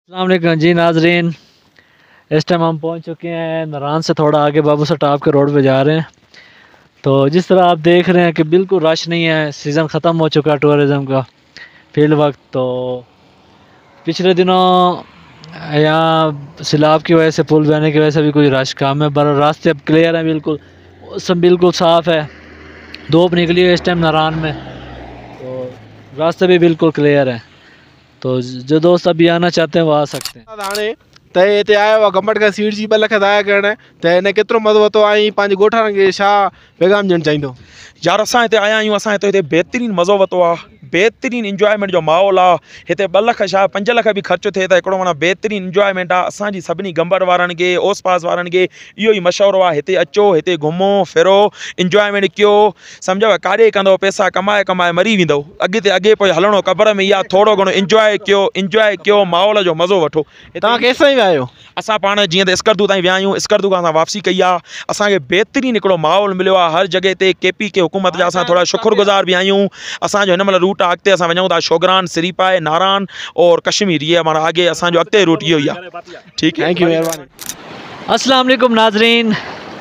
अस्सलाम वालेकुम जी नाजरीन। इस टाइम हम पहुंच चुके हैं नारान से थोड़ा आगे बाबू सटाप के रोड पे जा रहे हैं। तो जिस तरह आप देख रहे हैं कि बिल्कुल रश नहीं है, सीज़न ख़त्म हो चुका है टूरिज़म का फील्ड वक्त। तो पिछले दिनों यहाँ सैलाब की वजह से, पुल बहने की वजह से भी कोई रश कम है, पर रास्ते अब क्लियर हैं, बिल्कुल मौसम बिल्कुल साफ़ है। धूप निकली है इस टाइम नारान में, तो रास्ते भी बिल्कुल क्लियर हैं। तो जो दोस्त अभी आना चाहते हैं वो आ सकते हैं। हाणे त हिते आयो आहे गवर्नमेंट खां सीट जी 2 लख अदा करण, त हिन केतिरो मज़ो वरितो ऐं पंहिंजे ॻोठाणनि खे छा पैगाम ॾियणु चाहींदो? यार असां हिते आया आहियूं, असां हिते बेहतरीन मज़ो वरितो आहे, बेहतरीन इंजॉयमेंट जो माहौल आहे हिते। 2 लख छा 5 लख बि ख़र्च थिए त हिकिड़ो माना बेहतरीन इंजॉयमेंट आहे। असांजी सभिनी गंबर वारनि खे, ओस पास वारनि खे इहो ई मशवरो आहे, हिते अचो, हिते घुमो फिरो, इंजॉयमेंट कयो। सम्झो काॾे कंदो पैसा कमाए कमाए मरी वेंदो, अॻे पोइ हलणो क़बर में। इहा थोरो घणो इंजॉय कयो, माहौल जो मज़ो वठो। तव्हां केसिताईं विया आहियो? असां पाण जीअं त स्कर्दू ताईं विया आहियूं, स्कर्दू खां असां वापसी कई आहे। असांखे बेहतरीन हिकिड़ो माहौल मिलियो आहे हर जॻह ते। KP के हुकूमत जा असां थोरा शुक्रगुज़ार बि आहियूं। असांजो हिन महिल रूट आहे, अॻिते असां वञूं था शोगरान, सिरीपाए, नारान और कश्मीर। ये हमारा आगे असांजो अॻिते रूट इहो ई आहे। ठीक है, थैंक यू, महिरबानी। अस्सलाम वालेकुम नाजरीन,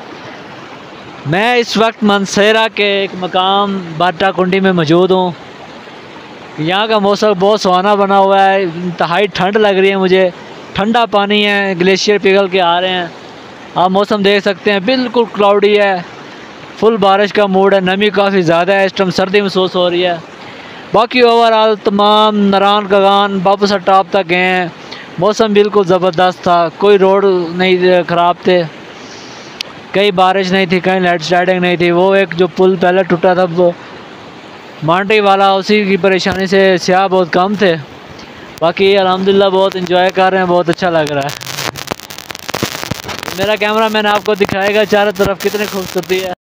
मैं इस वक्त मनसेरा के एक मकाम बाटा कुंडी में मौजूद हूँ। यहाँ का मौसम बहुत सुहाना बना हुआ है, इंतहाई ठंड लग रही है मुझे। ठंडा पानी है, ग्लेशियर पिघल के आ रहे हैं। आप मौसम देख सकते हैं, बिल्कुल क्लाउडी है, फुल बारिश का मूड है, नमी काफ़ी ज़्यादा है, इस टाइम सर्दी महसूस हो रही है। बाकी ओवरऑल तमाम नारान कगान बाबू सटाप तक गए हैं, मौसम बिल्कुल ज़बरदस्त था। कोई रोड नहीं ख़राब थे, कहीं बारिश नहीं थी, कहीं लैंड स्लाइडिंग नहीं थी। वो एक जो पुल पहले टूटा था वो मांडी वाला, उसी की परेशानी से स्याह बहुत कम थे। बाकी अल्हम्दुलिल्लाह बहुत इंजॉय कर रहे हैं, बहुत अच्छा लग रहा है। मेरा कैमरा मैन आपको दिखाएगा चारों तरफ कितनी खूबसूरती है।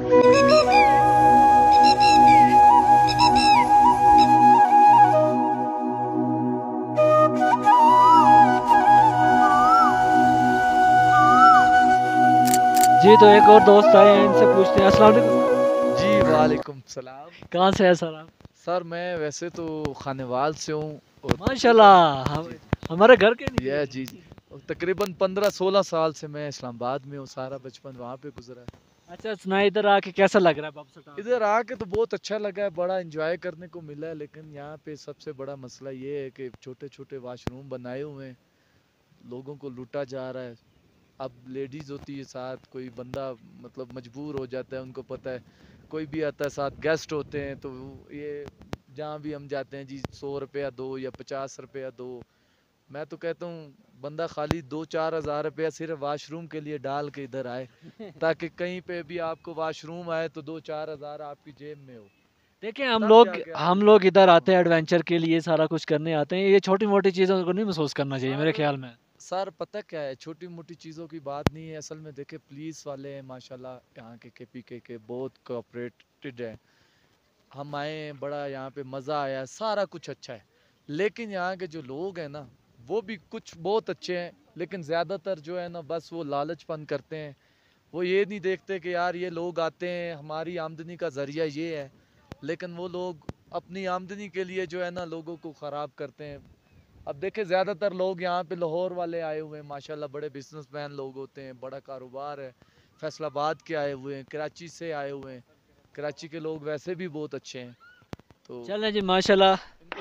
जी तो एक और दोस्त आए हैं, इनसे पूछते हैं। अस्सलाम वालेकुम। जी वालेकुम सलाम। कहाँ से है सर आप? सर मैं वैसे तो खानेवाल से हूँ और माशाल्लाह, हमारे घर के नहीं। ये जी और तकरीबन 15-16 साल से मैं इस्लामाबाद में हूँ, सारा बचपन वहाँ पे गुजरा है। अच्छा सुना, इधर आके कैसा लग रहा है बाबू सटाप? इधर आके तो बहुत अच्छा लगा है, बड़ा एंजॉय करने को मिला है। लेकिन यहाँ पे सबसे बड़ा मसला ये है कि छोटे छोटे वाशरूम बनाए हुए हैं, लोगों को लूटा जा रहा है। अब लेडीज़ होती है साथ, कोई बंदा मतलब मजबूर हो जाता है, उनको पता है कोई भी आता है साथ, गेस्ट होते हैं, तो ये जहाँ भी हम जाते हैं जी 100 रुपया दो या 50 रुपया दो। मैं तो कहता हूँ बंदा खाली 2-4 हज़ार रुपया सिर्फ वाशरूम के लिए डाल के इधर आए, ताकि कहीं पे भी आपको वाशरूम आए तो 2-4 हज़ार आपकी जेब में हो। देखिए तब हम लोग इधर आते हैं एडवेंचर के लिए, सारा कुछ करने आते हैं। ये छोटी मोटी चीज़ों को नहीं महसूस करना चाहिए मेरे ख्याल में। सर पता क्या है, छोटी मोटी चीज़ों की बात नहीं है असल में। देखे पुलिस वाले हैं माशाल्लाह, यहाँ के KPK के बहुत कोऑपरेटेड है। हम आए हैं, बड़ा यहाँ पे मज़ा आया, सारा कुछ अच्छा है। लेकिन यहाँ के जो लोग हैं ना, वो भी कुछ बहुत अच्छे हैं, लेकिन ज़्यादातर जो है ना बस वो लालचपन करते हैं। वो ये नहीं देखते कि यार ये लोग आते हैं, हमारी आमदनी का ज़रिया ये है, लेकिन वो लोग अपनी आमदनी के लिए जो है ना लोगों को ख़राब करते हैं। अब देखें ज़्यादातर लोग यहाँ पे लाहौर वाले आए हुए हैं माशाल्लाह, बड़े बिजनेसमैन लोग होते हैं, बड़ा कारोबार है। फैसलाबाद के आए हुए हैं, कराची से आए हुए हैं। कराची के लोग वैसे भी बहुत अच्छे हैं। तो चलें जी माशाल्लाह।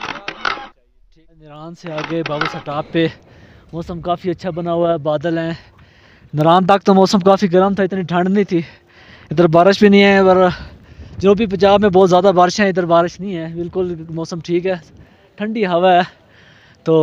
नारान से आगे बाबू सटाप पे मौसम काफ़ी अच्छा बना हुआ है, बादल हैं। नारान तक तो मौसम काफ़ी गर्म था, इतनी ठंड नहीं थी। इधर बारिश भी नहीं है, पर जनूबी पंजाब में बहुत ज़्यादा बारिशें हैं, इधर बारिश नहीं है, बिल्कुल मौसम ठीक है, ठंडी हवा है। तो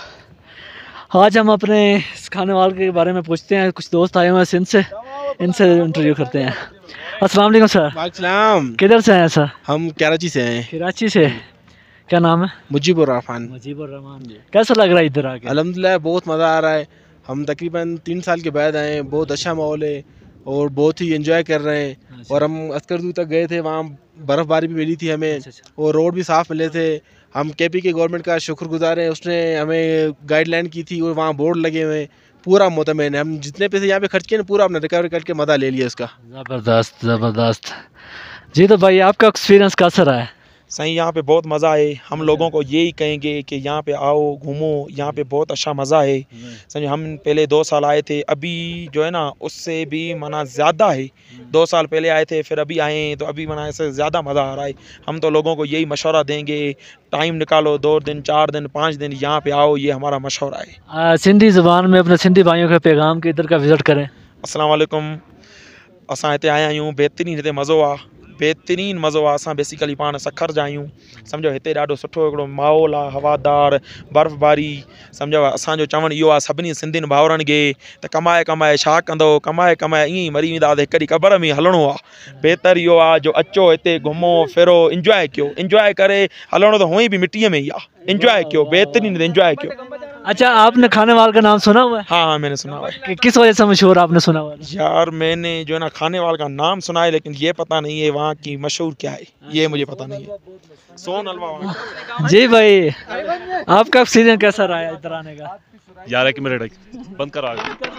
आज हम अपने खानेवाल के बारे में पूछते हैं। कुछ दोस्त आए हुए हैं सिंध से, इनसे इंटरव्यू करते हैं। अस्सलाम वालेकुम सर। वालेकुम। किधर से हैं सर? हम कराची से हैं। कराची से। क्या नाम है? मुजीबुर रहमान। मुजीबुर रहमान। कैसा लग रहा है इधर आके? अल्हम्दुलिल्लाह बहुत मज़ा आ रहा है। हम तकरीबन 3 साल के बाद आए हैं, बहुत अच्छा माहौल है और बहुत ही एंजॉय कर रहे हैं। और हम अस्करदू तक गए थे, वहाँ बर्फ़बारी भी मिली थी हमें। अच्छा। और रोड भी साफ़ मिले थे। हम KP गवर्नमेंट का शुक्रगुजार हैं, उसने हमें गाइडलाइन की थी और वहाँ बोर्ड लगे हुए हैं। पूरा मुतमईन है, हम जितने पैसे यहाँ पे खर्च किए ना पूरा अपना रिकवर करके मज़ा ले लिया इसका। ज़बरदस्त ज़बरदस्त। जी तो भाई आपका एक्सपीरियंस कैसा रहा है? सही यहाँ पे बहुत मज़ा है। हम लोगों को यही कहेंगे कि यहाँ पे आओ, घूमो, यहाँ पे बहुत अच्छा मज़ा है। समझो हम पहले 2 साल आए थे, अभी जो है ना उससे भी मना ज़्यादा है। 2 साल पहले आए थे, फिर अभी आए हैं, तो अभी मना इससे ज़्यादा मज़ा आ रहा है। हम तो लोगों को यही मशवरा देंगे, टाइम निकालो, 2 दिन, 4 दिन, 5 दिन यहाँ पे आओ, ये हमारा मशवरा है। सिंधी ज़ुबान में अपने सिंधी भाइयों का पैगाम कि इधर का विज़िट करें। अस्सलाम वालेकुम। असां हिते आया आहियूं, बेहतरीन हिते मज़ो आहे, बेहतरीन मज़ो आहे। असां बेसिकली पाण सखर जा आहियूं। सम्झो हिते ॾाढो सुठो हिकिड़ो माहौल आहे, हवादार, बर्फ़बारी। सम्झो असांजो चवणु इहो आहे सभिनी सिंधियुनि भाउरनि खे त कमाए कमाए छा कंदो, कमाए कमाए ईअं ई मरी वेंदा, त हिकड़ी क़बर में हलणो आहे। बहितर इहो आहे जो अचो हिते घुमो फिरो, इंजॉय कयो। इंजॉय करे हलणो त हुअं बि मिट्टीअ में ई आहे। इंजॉय कयो, बेहतरीन इंजॉय कयो। अच्छा, आपने खाने वाल का नाम सुना हुआ है? हाँ हाँ, मैंने सुना हुआ है। कि किस वजह से मशहूर आपने सुना हुआ है? यार मैंने जो है ना खाने वाले का नाम सुना है, लेकिन ये पता नहीं है वहाँ की मशहूर क्या है, ये मुझे पता नहीं है। सोन हलवा वहाँ का। जी भाई, आपका सीजन कैसा रहा है इधर आने का? यार एक मिनट बंद करा।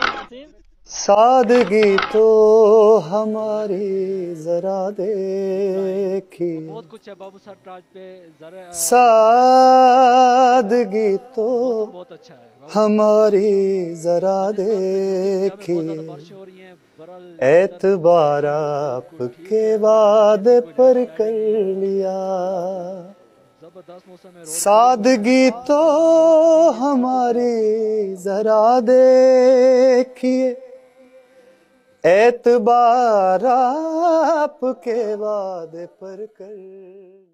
सादगी तो हमारी जरा देखी, बहुत कुछ है बाबू साहब राज पे जरा। सादगी तो बहुत अच्छा है। हमारी जरा देखी, बारिशें हो रही हैं, बरल एतबार आपके वादे पर कर लिया। जबरदस्त मौसम है। सादगी तो हमारी जरा देखिए, एतबार आपके वादे पर कर